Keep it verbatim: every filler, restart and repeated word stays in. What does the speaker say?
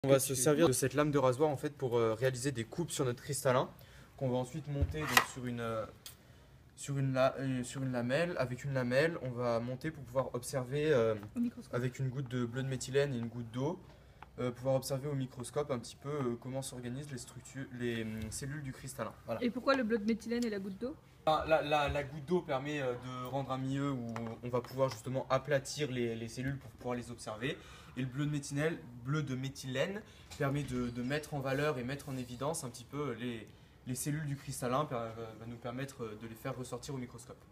On va se servir de cette lame de rasoir en fait pour euh, réaliser des coupes sur notre cristallin qu'on va ensuite monter donc, sur, une, euh, sur, une la- euh, sur une lamelle. Avec une lamelle, on va monter pour pouvoir observer euh, Au microscope. avec une goutte de bleu de méthylène et une goutte d'eau, euh, pouvoir observer au microscope un petit peu euh, comment s'organisent les structures, les hum, cellules du cristallin. Voilà. Et pourquoi le bleu de méthylène et la goutte d'eau? Ah, La, la- la goutte d'eau permet euh, de rendre un milieu où on va pouvoir justement aplatir les, les cellules pour pouvoir les observer. Et le bleu de méthylène, bleu de méthylène permet de, de mettre en valeur et mettre en évidence un petit peu les, les cellules du cristallin, per- va nous permettre de les faire ressortir au microscope.